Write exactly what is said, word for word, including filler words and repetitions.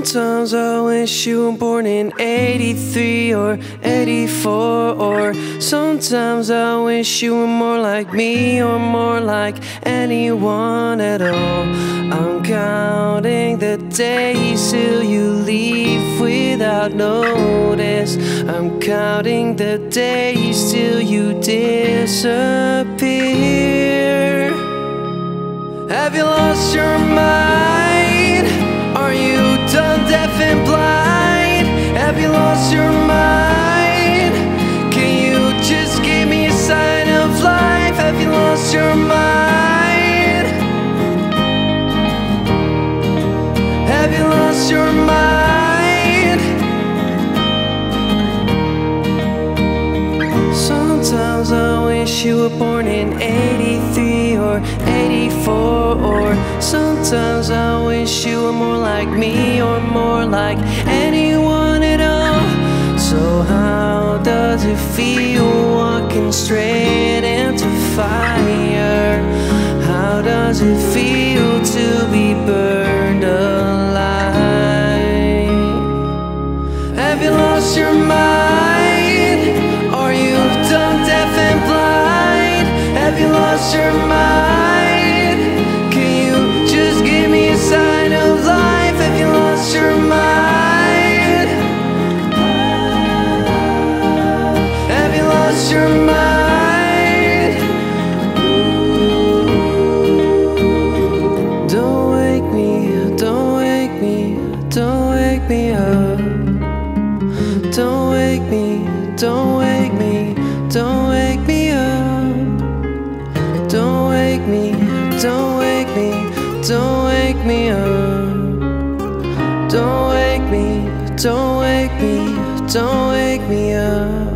Sometimes I wish you were born in eighty-three or eighty-four. Or sometimes I wish you were more like me or more like anyone at all. I'm counting the days till you leave without notice. I'm counting the days till you disappear. Have you lost your mind? Are you done deaf and blind? Have you lost your mind? Can you just give me a sign of life? Have you lost your mind? Have you lost your mind? Sometimes I wish you were born in eighty-three or eighty-four. Or sometimes I wish you were more like me or more like anyone at all. So how does it feel walking straight into fire? How does it feel to be burned alive? Have you lost your mind? Are you done deaf and blind? Have you lost your mind? Can you just give me a sign of life? Have you lost your mind? Have you lost your mind? Don't wake me, don't wake me, don't wake me up. Don't wake me, don't wake me, don't wake me up. Don't wake me, don't wake me, don't wake me up. Don't wake me, don't wake me, don't wake me up.